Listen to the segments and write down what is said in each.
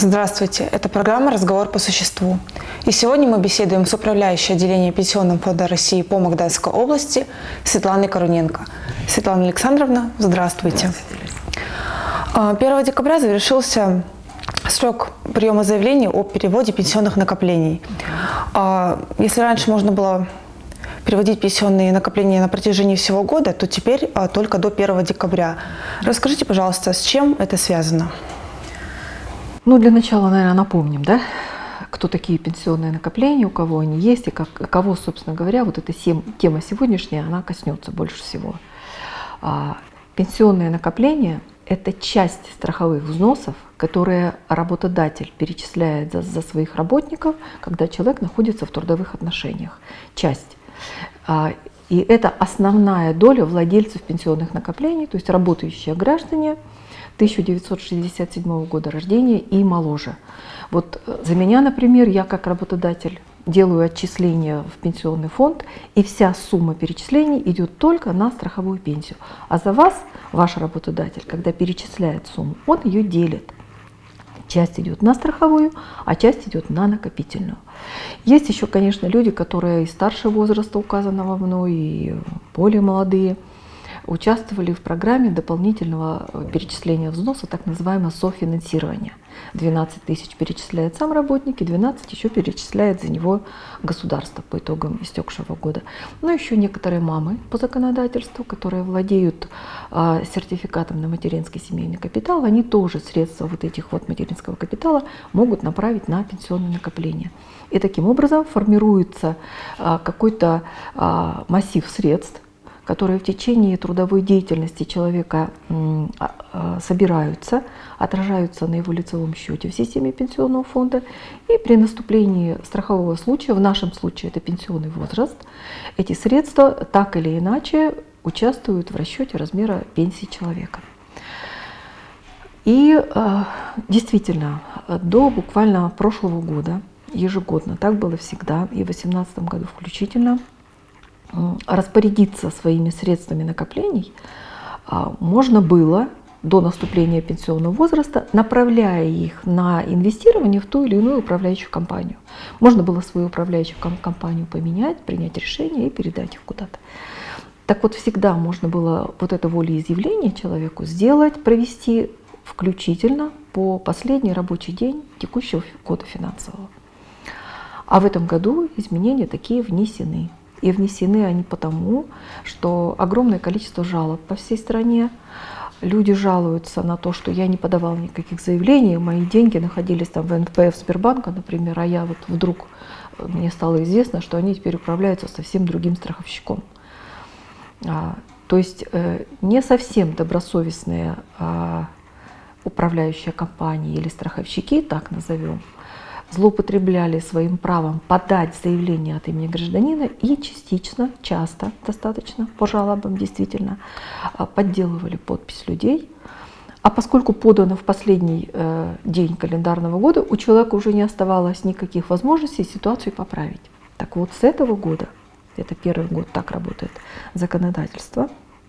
Здравствуйте, это программа «Разговор по существу». И сегодня мы беседуем с управляющей отделением Пенсионного фонда России по Магаданской области Светланой Коруненко. Светлана Александровна, здравствуйте. 1 декабря завершился срок приема заявлений о переводе пенсионных накоплений. Если раньше можно было переводить пенсионные накопления на протяжении всего года, то теперь только до 1 декабря. Расскажите, пожалуйста, с чем это связано? Ну, для начала, наверное, напомним, да, кто такие пенсионные накопления, у кого они есть и кого, собственно говоря, вот эта тема сегодняшняя, она коснется больше всего. Пенсионные накопления – это часть страховых взносов, которые работодатель перечисляет за своих работников, когда человек находится в трудовых отношениях. Часть. И это основная доля владельцев пенсионных накоплений, то есть работающие граждане 1967 года рождения и моложе. Вот за меня, например, я как работодатель делаю отчисления в пенсионный фонд, и вся сумма перечислений идет только на страховую пенсию. А за вас, ваш работодатель, когда перечисляет сумму, он ее делит. Часть идет на страховую, а часть идет на накопительную. Есть еще, конечно, люди, которые и старше возраста, указанного мной, и более молодые, участвовали в программе дополнительного перечисления взноса, так называемое софинансирование. 12 тысяч перечисляет сам работник, и 12 еще перечисляет за него государство по итогам истекшего года. Но еще некоторые мамы по законодательству, которые владеют сертификатом на материнский семейный капитал, они тоже средства вот этих вот материнского капитала могут направить на пенсионные накопления. И таким образом формируется какой-то массив средств, которые в течение трудовой деятельности человека собираются, отражаются на его лицевом счете в системе пенсионного фонда, и при наступлении страхового случая, в нашем случае это пенсионный возраст, эти средства так или иначе участвуют в расчете размера пенсии человека. И действительно, до буквально прошлого года, ежегодно, так было всегда, и в 2018 году включительно, распорядиться своими средствами накоплений можно было до наступления пенсионного возраста, направляя их на инвестирование в ту или иную управляющую компанию. Можно было свою управляющую компанию поменять, принять решение и передать их куда-то. Так вот, всегда можно было вот это волеизъявление человеку сделать, провести включительно по последний рабочий день текущего года финансового. А в этом году изменения такие внесены. И внесены они потому, что огромное количество жалоб по всей стране. Люди жалуются на то, что я не подавал никаких заявлений, мои деньги находились там в НПФ Сбербанка, например, а я вот вдруг, мне стало известно, что они теперь управляются совсем другим страховщиком. То есть не совсем добросовестные управляющие компании или страховщики, так назовем, злоупотребляли своим правом подать заявление от имени гражданина и частично, часто, достаточно, по жалобам действительно, подделывали подпись людей. А поскольку подано в последний день календарного года, у человека уже не оставалось никаких возможностей ситуацию поправить. Так вот, с этого года, это первый год, так работает законодательство,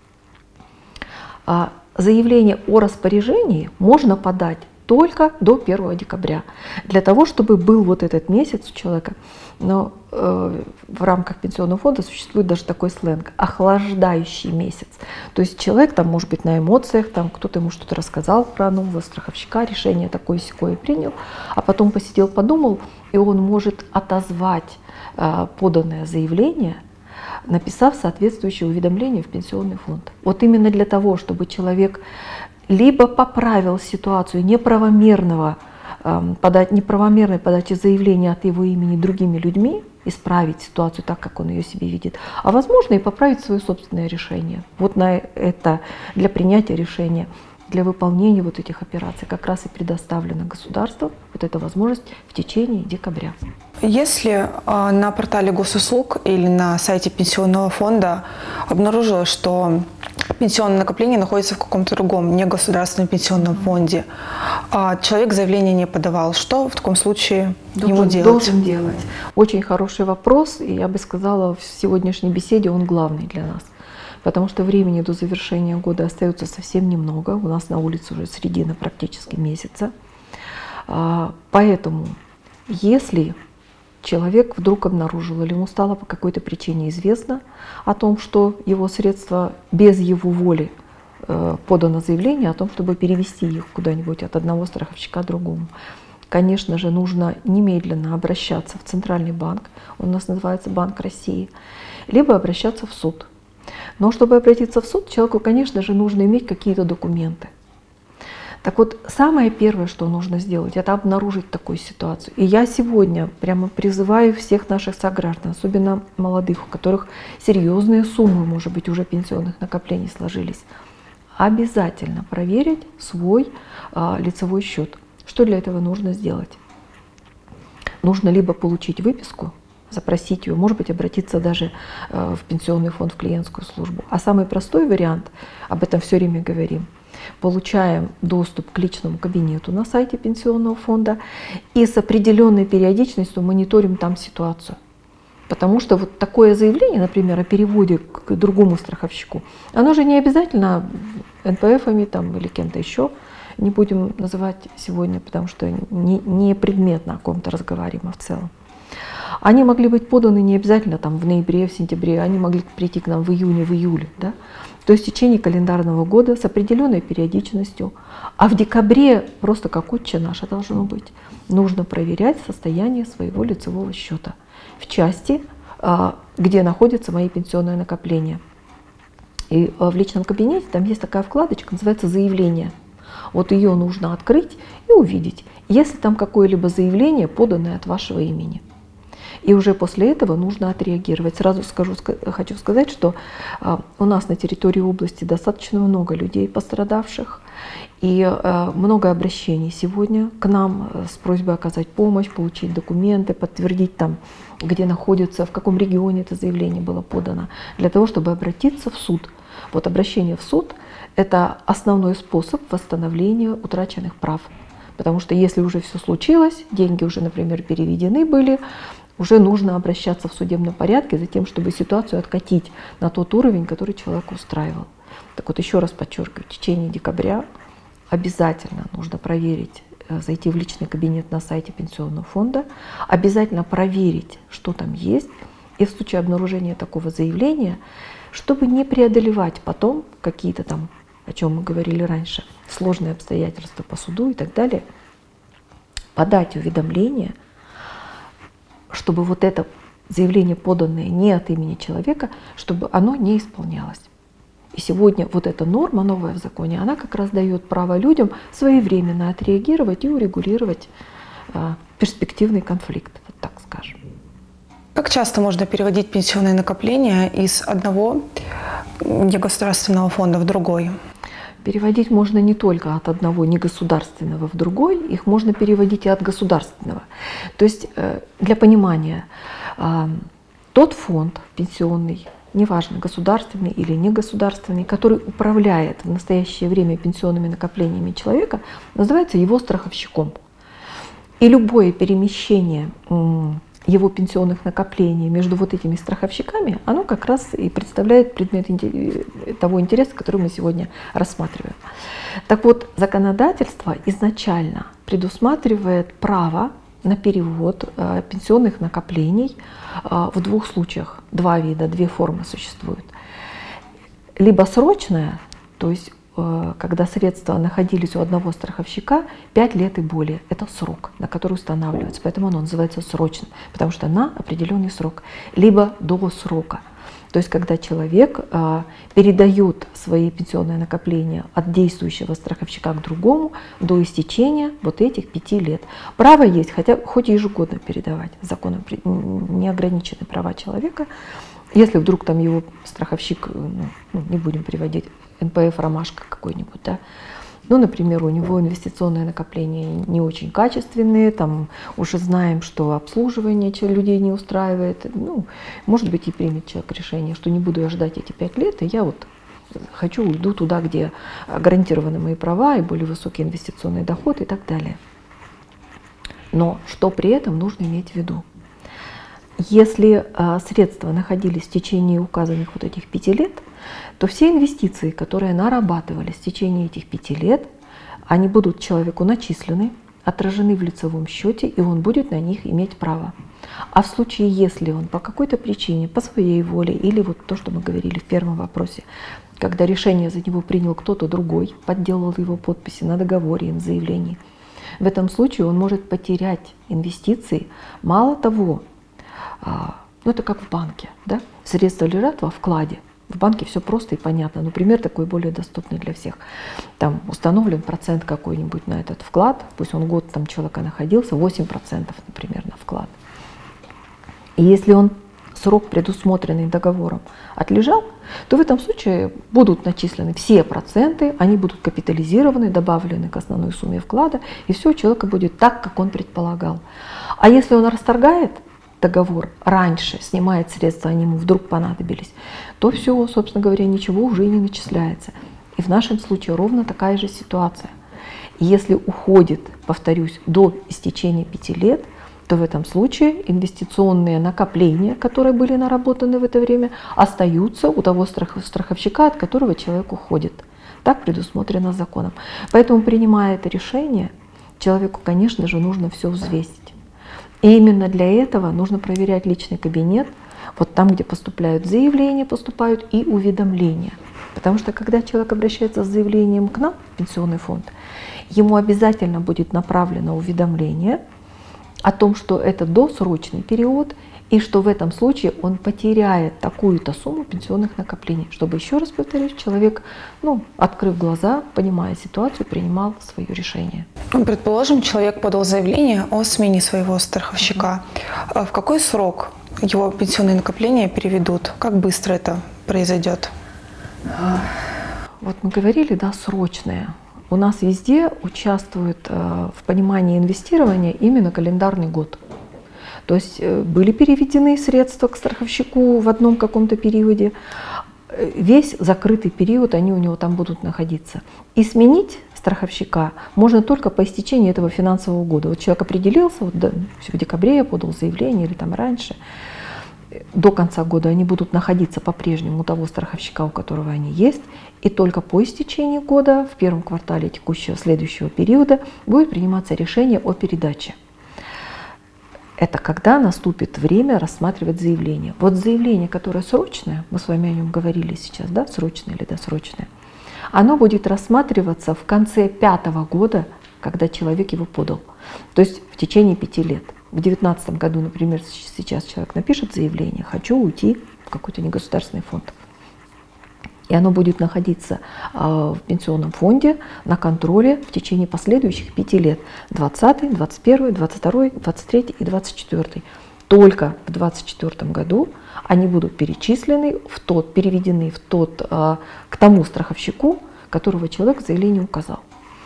заявление о распоряжении можно подать только до 1 декабря, для того, чтобы был вот этот месяц у человека. Но в рамках пенсионного фонда существует даже такой сленг – охлаждающий месяц. То есть человек там, может быть, на эмоциях, там кто-то ему что-то рассказал про нового страховщика, решение такое-сякое принял, а потом посидел, подумал, и он может отозвать поданное заявление, написав соответствующее уведомление в пенсионный фонд. Вот именно для того, чтобы человек либо поправил ситуацию неправомерной подачи заявления от его имени другими людьми, исправить ситуацию так, как он ее себе видит, а возможно и поправить свое собственное решение. Вот на это для принятия решения, для выполнения вот этих операций как раз и предоставлена государству вот эта возможность в течение декабря. Если на портале госуслуг или на сайте пенсионного фонда обнаружилось, что пенсионное накопление находится в каком-то другом негосударственном пенсионном фонде, а человек заявление не подавал, что в таком случае ему делать? Должен делать. Очень хороший вопрос, и я бы сказала, в сегодняшней беседе он главный для нас. Потому что времени до завершения года остается совсем немного. У нас на улице уже середина практически месяца. Поэтому, если человек вдруг обнаружил или ему стало по какой-то причине известно о том, что его средства без его воли подано заявление о том, чтобы перевести их куда-нибудь от одного страховщика к другому, конечно же, нужно немедленно обращаться в Центральный банк, он у нас называется Банк России, либо обращаться в суд. Но чтобы обратиться в суд, человеку, конечно же, нужно иметь какие-то документы. Так вот, самое первое, что нужно сделать, это обнаружить такую ситуацию. И я сегодня прямо призываю всех наших сограждан, особенно молодых, у которых серьезные суммы, может быть, уже пенсионных накоплений сложились, обязательно проверить свой лицевой счет. Что для этого нужно сделать? Нужно либо получить выписку, запросить ее, может быть, обратиться даже в пенсионный фонд, в клиентскую службу. А самый простой вариант, об этом все время говорим, получаем доступ к личному кабинету на сайте пенсионного фонда и с определенной периодичностью мониторим там ситуацию. Потому что вот такое заявление, например, о переводе к другому страховщику, оно же не обязательно НПФами там, или кем-то еще, не будем называть сегодня, потому что не предметно о ком-то разговариваем, а в целом. Они могли быть поданы не обязательно там, в ноябре, в сентябре, они могли прийти к нам в июне, в июле. Да? То есть в течение календарного года с определенной периодичностью. А в декабре, просто как отче наше должно быть, нужно проверять состояние своего лицевого счета в части, где находятся мои пенсионные накопления. И в личном кабинете там есть такая вкладочка, называется «Заявление». Вот ее нужно открыть и увидеть, если там какое-либо заявление, поданное от вашего имени. И уже после этого нужно отреагировать. Сразу хочу сказать, что у нас на территории области достаточно много людей пострадавших. И много обращений сегодня к нам с просьбой оказать помощь, получить документы, подтвердить там, где находится, в каком регионе это заявление было подано, для того, чтобы обратиться в суд. Вот обращение в суд – это основной способ восстановления утраченных прав. Потому что если уже все случилось, деньги уже, например, переведены были, уже нужно обращаться в судебном порядке за тем, чтобы ситуацию откатить на тот уровень, который человек устраивал. Так вот, еще раз подчеркиваю, в течение декабря обязательно нужно проверить, зайти в личный кабинет на сайте пенсионного фонда, обязательно проверить, что там есть, и в случае обнаружения такого заявления, чтобы не преодолевать потом какие-то там, о чем мы говорили раньше, сложные обстоятельства по суду и так далее, подать уведомление, чтобы вот это заявление, поданное не от имени человека, чтобы оно не исполнялось. И сегодня вот эта норма новая в законе, она как раз дает право людям своевременно отреагировать и урегулировать перспективный конфликт, вот так скажем. Как часто можно переводить пенсионные накопления из одного негосударственного фонда в другой? Переводить можно не только от одного негосударственного в другой, их можно переводить и от государственного. То есть, для понимания, тот фонд пенсионный, неважно, государственный или негосударственный, который управляет в настоящее время пенсионными накоплениями человека, называется его страховщиком. И любое перемещение его пенсионных накоплений между вот этими страховщиками, оно как раз и представляет предмет того интереса, который мы сегодня рассматриваем. Так вот, законодательство изначально предусматривает право на перевод пенсионных накоплений в двух случаях. Два вида, две формы существуют. Либо срочная, то есть когда средства находились у одного страховщика 5 лет и более. Это срок, на который устанавливается. Поэтому оно называется срочным, потому что на определенный срок. Либо до срока. То есть когда человек передает свои пенсионные накопления от действующего страховщика к другому до истечения вот этих 5 лет. Право есть, хоть и ежегодно передавать. Законом не ограничены права человека. Если вдруг там его страховщик, не будем приводить, НПФ «Ромашка» какой-нибудь, да, например, у него инвестиционные накопления не очень качественные, там уже знаем, что обслуживание людей не устраивает, может быть, и примет человек решение, что не буду я ждать эти 5 лет, и я вот уйду туда, где гарантированы мои права и более высокий инвестиционный доход и так далее. Но что при этом нужно иметь в виду? Если средства находились в течение указанных вот этих 5 лет, то все инвестиции, которые нарабатывались в течение этих 5 лет, они будут человеку начислены, отражены в лицевом счете, и он будет на них иметь право. А в случае, если он по какой-то причине, по своей воле, или вот то, что мы говорили в первом вопросе, когда решение за него принял кто-то другой, подделал его подписи на договоре, на заявлении, в этом случае он может потерять инвестиции. Мало того, ну это как в банке, да? Средства лежат во вкладе. В банке все просто и понятно. Но пример такой более доступный для всех. Там установлен процент какой-нибудь на этот вклад, пусть он год там человека находился, 8%, например, на вклад. И если он срок, предусмотренный договором, отлежал, то в этом случае будут начислены все проценты, они будут капитализированы, добавлены к основной сумме вклада, и все у человека будет так, как он предполагал. А если он расторгает договор раньше, снимает средства, они ему вдруг понадобились, то все, собственно говоря, ничего уже не начисляется. И в нашем случае ровно такая же ситуация. И если уходит, повторюсь, до истечения 5 лет, то в этом случае инвестиционные накопления, которые были наработаны в это время, остаются у того страховщика, от которого человек уходит. Так предусмотрено законом. Поэтому, принимая это решение, человеку, конечно же, нужно все взвесить. И именно для этого нужно проверять личный кабинет, вот там, где поступают заявления, поступают и уведомления. Потому что когда человек обращается с заявлением к нам, в пенсионный фонд, ему обязательно будет направлено уведомление о том, что это досрочный период, и что в этом случае он потеряет такую-то сумму пенсионных накоплений, чтобы, еще раз повторюсь, человек, открыв глаза, понимая ситуацию, принимал свое решение. Предположим, человек подал заявление о смене своего страховщика. В какой срок его пенсионные накопления переведут? Как быстро это произойдет? Вот мы говорили, да, срочное. У нас везде участвует в понимании инвестирования именно календарный год. То есть были переведены средства к страховщику в одном каком-то периоде, весь закрытый период они у него там будут находиться. И сменить страховщика можно только по истечении этого финансового года. Вот человек определился, в декабре я подал заявление или там раньше, до конца года они будут находиться по-прежнему у того страховщика, у которого они есть, и только по истечении года, в первом квартале текущего следующего периода, будет приниматься решение о передаче. Это когда наступит время рассматривать заявление. Вот заявление, которое срочное, мы с вами о нем говорили сейчас, да, срочное или досрочное, оно будет рассматриваться в конце 5-го года, когда человек его подал. То есть в течение 5 лет. В 2019 году, например, сейчас человек напишет заявление: «Хочу уйти в какой-то негосударственный фонд». И оно будет находиться в пенсионном фонде на контроле в течение последующих 5 лет. 20, 21, 22, 23 и 24. Только в 2024 году они будут перечислены, переведены к тому страховщику, которого человек в заявлении указал.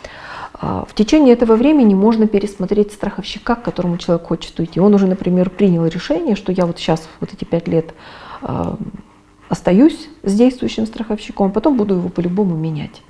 В течение этого времени можно пересмотреть страховщика, к которому человек хочет уйти. Он уже, например, принял решение, что я вот сейчас вот эти 5 лет остаюсь с действующим страховщиком, потом буду его по-любому менять.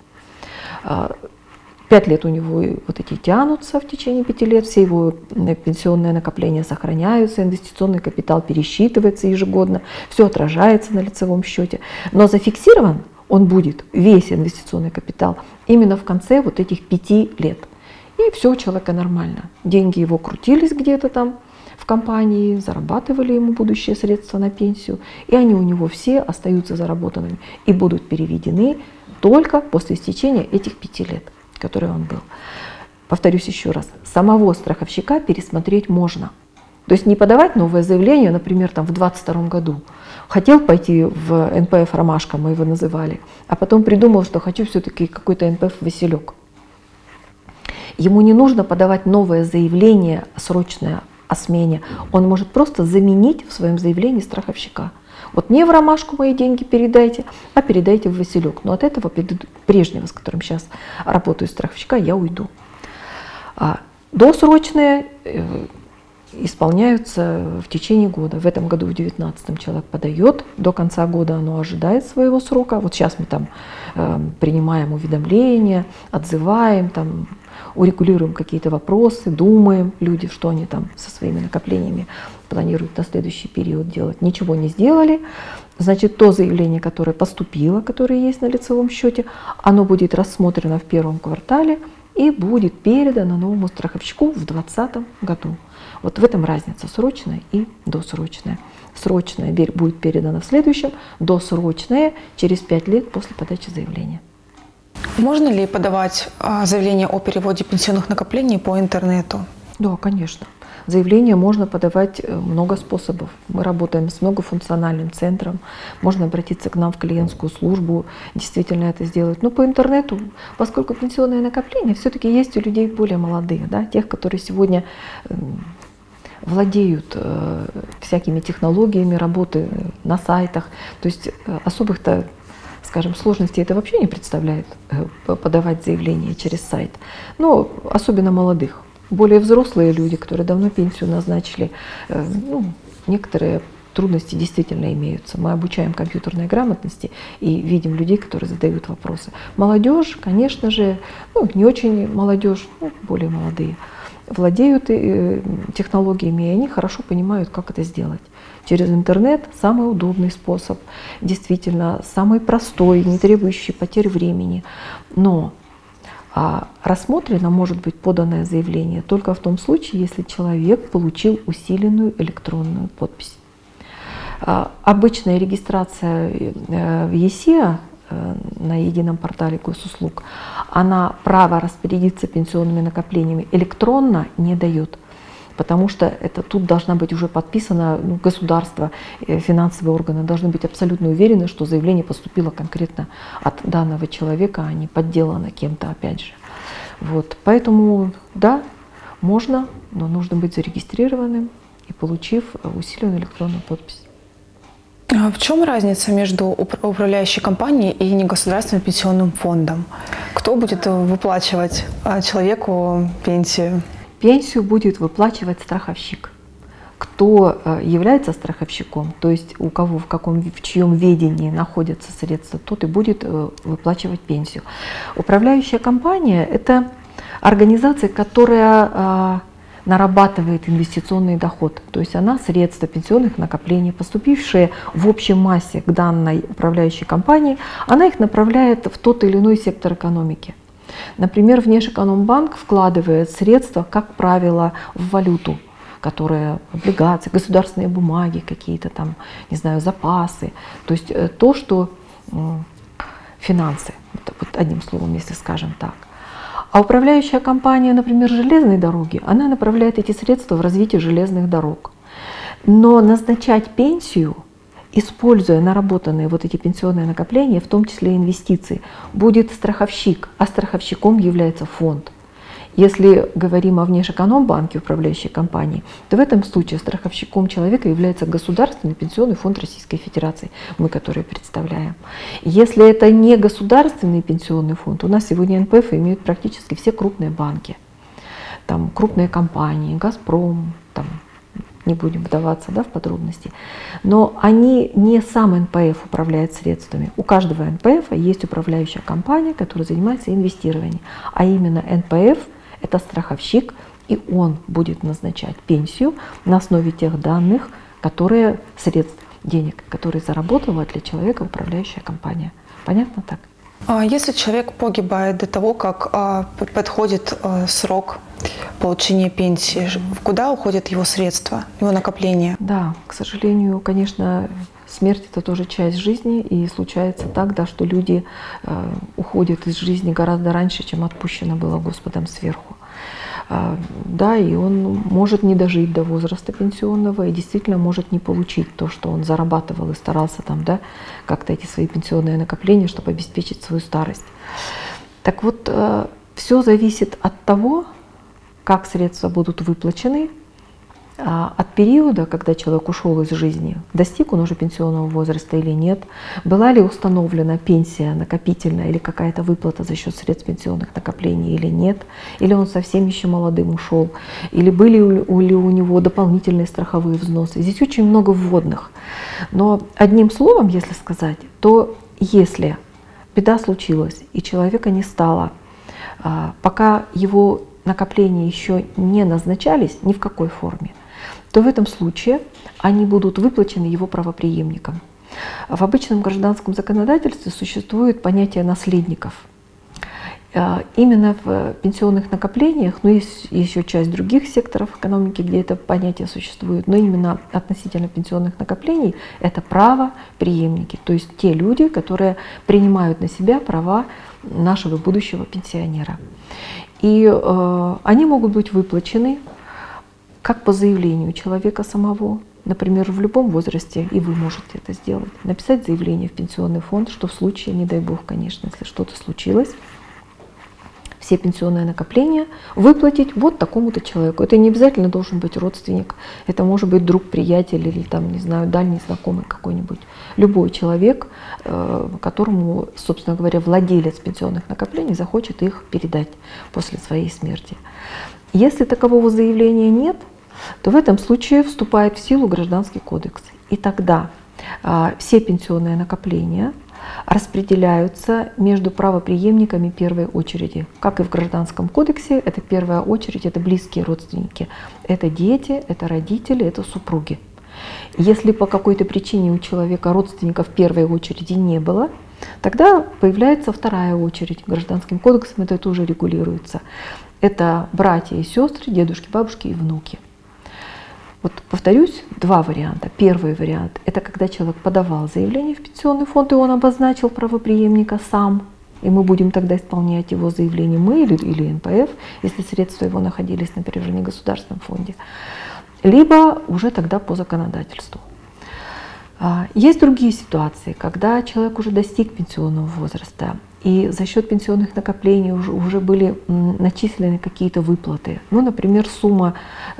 5 лет у него вот эти тянутся в течение 5 лет, все его пенсионные накопления сохраняются, инвестиционный капитал пересчитывается ежегодно, все отражается на лицевом счете. Но зафиксирован он будет, весь инвестиционный капитал, именно в конце вот этих 5 лет. И все у человека нормально. Деньги его крутились где-то там в компании, зарабатывали ему будущие средства на пенсию, и они у него все остаются заработанными и будут переведены только после истечения этих 5 лет, которые он был. Повторюсь еще раз, самого страховщика пересмотреть можно. То есть не подавать новое заявление, например, там, в 2022 году. Хотел пойти в НПФ «Ромашка», мы его называли, а потом придумал, что хочу все-таки какой-то НПФ «Василек». Ему не нужно подавать новое заявление срочное о смене. Он может просто заменить в своем заявлении страховщика. Вот не в «Ромашку» мои деньги передайте, а передайте в «Василек». Но от этого прежнего, с которым сейчас работаю страховщика, я уйду. Досрочные исполняются в течение года. В этом году, в 2019-м, человек подает, до конца года оно ожидает своего срока. Вот сейчас мы там принимаем уведомления, отзываем, там, урегулируем какие-то вопросы, думаем, люди, что они там со своими накоплениями планируют на следующий период делать. Ничего не сделали, значит, то заявление, которое поступило, которое есть на лицевом счете, оно будет рассмотрено в первом квартале, и будет передано новому страховщику в 2020 году. Вот в этом разница срочная и досрочная. Срочная будет передана в следующем, досрочная через 5 лет после подачи заявления. Можно ли подавать заявление о переводе пенсионных накоплений по интернету? Да, конечно. Заявление можно подавать много способов. Мы работаем с многофункциональным центром. Можно обратиться к нам в клиентскую службу, действительно это сделать. Но по интернету, поскольку пенсионные накопления все-таки есть у людей более молодых, да, тех, которые сегодня владеют всякими технологиями работы на сайтах. То есть особых-то, скажем, сложностей это вообще не представляет подавать заявление через сайт. Но особенно молодых. Более взрослые люди, которые давно пенсию назначили, некоторые трудности действительно имеются. Мы обучаем компьютерной грамотности и видим людей, которые задают вопросы. Молодежь, конечно же, не очень молодежь, более молодые, владеют технологиями, и они хорошо понимают, как это сделать. Через интернет самый удобный способ, действительно самый простой, не требующий потери времени. Но рассмотрено может быть поданное заявление только в том случае, если человек получил усиленную электронную подпись. Обычная регистрация в ЕСИА на едином портале госуслуг, она право распорядиться пенсионными накоплениями электронно не дает. Потому что тут должна быть уже подписано государство, финансовые органы должны быть абсолютно уверены, что заявление поступило конкретно от данного человека, а не подделано кем-то, опять же. Вот. Поэтому да, можно, но нужно быть зарегистрированным и получив усиленную электронную подпись. А в чем разница между управляющей компанией и негосударственным пенсионным фондом? Кто будет выплачивать человеку пенсию? Пенсию будет выплачивать страховщик. Кто является страховщиком, то есть у кого, в чьем ведении находятся средства, тот и будет выплачивать пенсию. Управляющая компания – это организация, которая нарабатывает инвестиционный доход. То есть она средства пенсионных накоплений, поступившие в общей массе к данной управляющей компании, она их направляет в тот или иной сектор экономики. Например, Внешэкономбанк вкладывает средства, как правило, в валюту, которые облигации, государственные бумаги какие-то там, не знаю, запасы. То есть то, что финансы, вот одним словом, если скажем так. А управляющая компания, например, железной дороги, она направляет эти средства в развитие железных дорог. Но назначать пенсию, используя наработанные вот эти пенсионные накопления, в том числе инвестиции, будет страховщик, а страховщиком является фонд. Если говорим о Внешэкономбанке, управляющей компании, то в этом случае страховщиком человека является Государственный пенсионный фонд Российской Федерации, мы который представляем. Если это не государственный пенсионный фонд, у нас сегодня НПФ имеют практически все крупные банки, там крупные компании, Газпром, там, не будем вдаваться в подробности, но они не сам НПФ управляет средствами. У каждого НПФ есть управляющая компания, которая занимается инвестированием, а именно НПФ – это страховщик, и он будет назначать пенсию на основе тех данных, средств, денег, которые заработала для человека управляющая компания. Понятно так? Если человек погибает до того, как подходит срок получения пенсии, куда уходят его средства, его накопления? Да, к сожалению, конечно, смерть – это тоже часть жизни, и случается так, да, что люди уходят из жизни гораздо раньше, чем отпущено было Господом сверху. Да, и он может не дожить до возраста пенсионного и действительно может не получить то, что он зарабатывал и старался там, да, как-то эти свои пенсионные накопления, чтобы обеспечить свою старость. Так вот, все зависит от того, как средства будут выплачены, от периода, когда человек ушел из жизни, достиг он уже пенсионного возраста или нет, была ли установлена пенсия накопительная или какая-то выплата за счет средств пенсионных накоплений или нет, или он совсем еще молодым ушел, или были ли у него дополнительные страховые взносы. Здесь очень много вводных. Но одним словом, если сказать, то если беда случилась и человека не стало, пока его накопления еще не назначались ни в какой форме, то в этом случае они будут выплачены его правопреемникам. В обычном гражданском законодательстве существует понятие наследников. Именно в пенсионных накоплениях, но есть еще часть других секторов экономики, где это понятие существует, но именно относительно пенсионных накоплений это правопреемники, то есть те люди, которые принимают на себя права нашего будущего пенсионера. И они могут быть выплачены как по заявлению человека самого, например, в любом возрасте, и вы можете это сделать, написать заявление в пенсионный фонд, что в случае, не дай бог, конечно, если что-то случилось, все пенсионные накопления выплатить вот такому-то человеку. Это не обязательно должен быть родственник, это может быть друг, приятель или там, не знаю, дальний знакомый какой-нибудь. Любой человек, которому, собственно говоря, владелец пенсионных накоплений захочет их передать после своей смерти. Если такового заявления нет, то в этом случае вступает в силу Гражданский кодекс. И тогда все пенсионные накопления распределяются между правопреемниками первой очереди. Как и в Гражданском кодексе, это первая очередь, это близкие родственники. Это дети, это родители, это супруги. Если по какой-то причине у человека родственников первой очереди не было, тогда появляется вторая очередь. Гражданским кодексом это тоже регулируется. Это братья и сестры, дедушки, бабушки и внуки. Вот повторюсь, два варианта. Первый вариант – это когда человек подавал заявление в пенсионный фонд, и он обозначил правопреемника сам, и мы будем тогда исполнять его заявление, мы или НПФ, если средства его находились, например, в негосударственном фонде, либо уже тогда по законодательству. Есть другие ситуации, когда человек уже достиг пенсионного возраста, и за счет пенсионных накоплений уже были начислены какие-то выплаты. Ну, например, сумма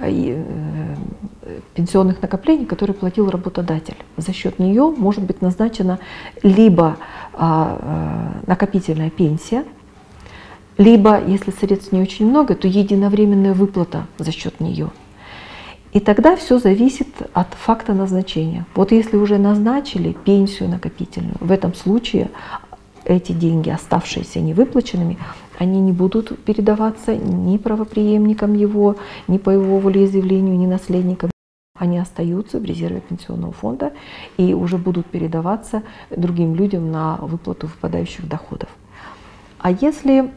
пенсионных накоплений, которые платил работодатель. За счет нее может быть назначена либо накопительная пенсия, либо, если средств не очень много, то единовременная выплата за счет нее. И тогда все зависит от факта назначения. Вот если уже назначили пенсию накопительную, в этом случае эти деньги, оставшиеся невыплаченными, они не будут передаваться ни правопреемникам его, ни по его волеизъявлению, ни наследникам. Они остаются в резерве пенсионного фонда и уже будут передаваться другим людям на выплату выпадающих доходов. А если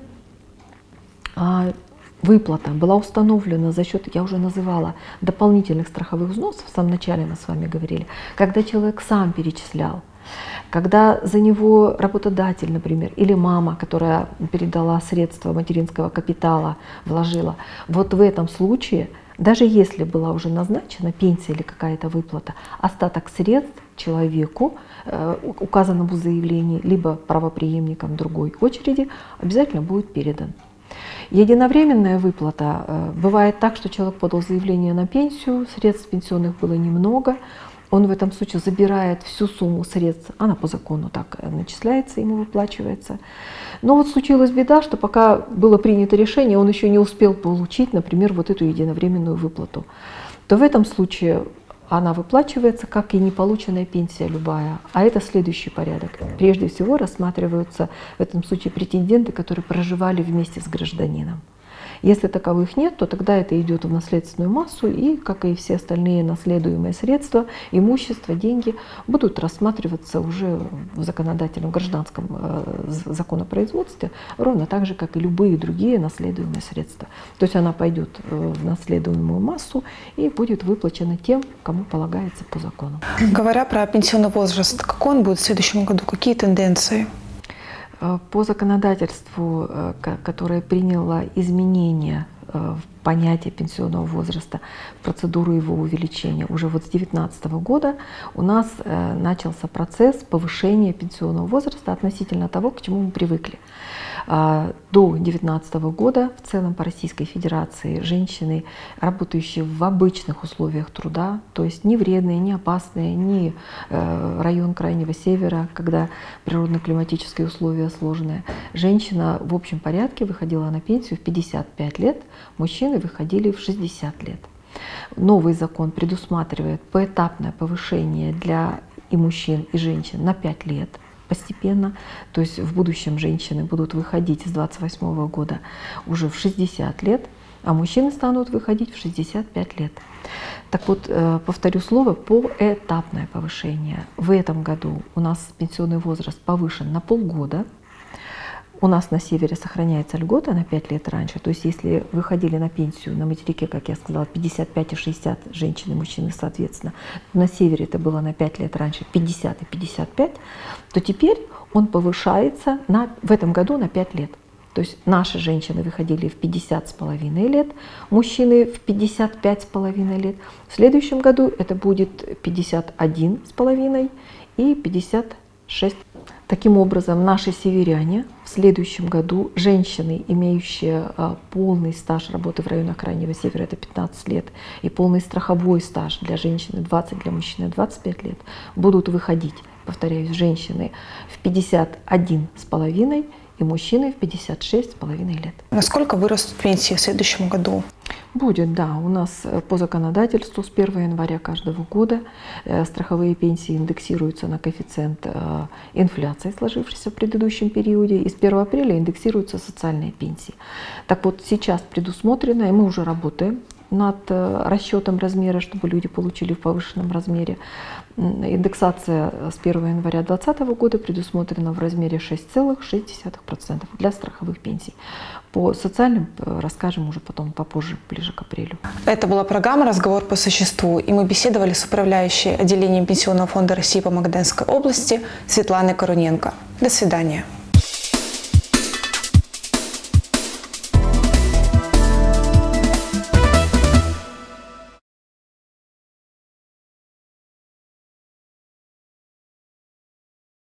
выплата была установлена за счет, я уже называла, дополнительных страховых взносов, в самом начале мы с вами говорили, когда человек сам перечислял, когда за него работодатель, например, или мама, которая передала средства материнского капитала, вложила, вот в этом случае, даже если была уже назначена пенсия или какая-то выплата, остаток средств человеку, указанному в заявлении, либо правопреемникам другой очереди, обязательно будет передан. Единовременная выплата. Бывает так, что человек подал заявление на пенсию, средств пенсионных было немного, он в этом случае забирает всю сумму средств, она по закону так начисляется, ему выплачивается. Но вот случилась беда, что пока было принято решение, он еще не успел получить, например, вот эту единовременную выплату. То в этом случае она выплачивается, как и неполученная пенсия любая. А это следующий порядок. Прежде всего рассматриваются в этом случае претенденты, которые проживали вместе с гражданином. Если таковых нет, то тогда это идет в наследственную массу, и, как и все остальные наследуемые средства, имущество, деньги будут рассматриваться уже в законодательном гражданском законопроизводстве, ровно так же, как и любые другие наследуемые средства. То есть она пойдет в наследуемую массу и будет выплачена тем, кому полагается по закону. Говоря про пенсионный возраст, какой он будет в следующем году? Какие тенденции? По законодательству, которое приняло изменения в понятие пенсионного возраста, в процедуру его увеличения, уже вот с 2019 года у нас начался процесс повышения пенсионного возраста относительно того, к чему мы привыкли. До 2019 года в целом по Российской Федерации женщины, работающие в обычных условиях труда, то есть не вредные, не опасные, не район Крайнего Севера, когда природно-климатические условия сложные, женщина в общем порядке выходила на пенсию в 55 лет, мужчины выходили в 60 лет. Новый закон предусматривает поэтапное повышение для и мужчин, и женщин на 5 лет. Постепенно, то есть в будущем женщины будут выходить с 28 года уже в 60 лет, а мужчины станут выходить в 65 лет. Так вот, повторю слово, поэтапное повышение. В этом году у нас пенсионный возраст повышен на полгода. у нас на севере сохраняется льгота на 5 лет раньше. То есть если выходили на пенсию на материке, как я сказала, 55 и 60 женщин и мужчины соответственно, на севере это было на 5 лет раньше 50 и 55, то теперь он повышается в этом году на 5 лет. То есть наши женщины выходили в 50,5 лет, мужчины в 55,5 лет. В следующем году это будет 51,5 и 56. Таким образом, наши северяне в следующем году, женщины, имеющие полный стаж работы в районах Крайнего Севера, это 15 лет, и полный страховой стаж для женщины 20, для мужчины 25 лет, будут выходить, повторяюсь, женщины в 51,5 и мужчины в 56,5 лет. Насколько вырастут пенсии в следующем году? Будет, да. У нас по законодательству с 1 января каждого года страховые пенсии индексируются на коэффициент инфляции, сложившейся в предыдущем периоде, и с 1 апреля индексируются социальные пенсии. Так вот, сейчас предусмотрено, и мы уже работаем над расчетом размера, чтобы люди получили в повышенном размере. Индексация с 1 января 2020 года предусмотрена в размере 6,6% для страховых пенсий. По социальным расскажем уже потом попозже, ближе к апрелю. Это была программа «Разговор по существу», и мы беседовали с управляющей отделением Пенсионного фонда России по Магаданской области Светланой Коруненко. До свидания.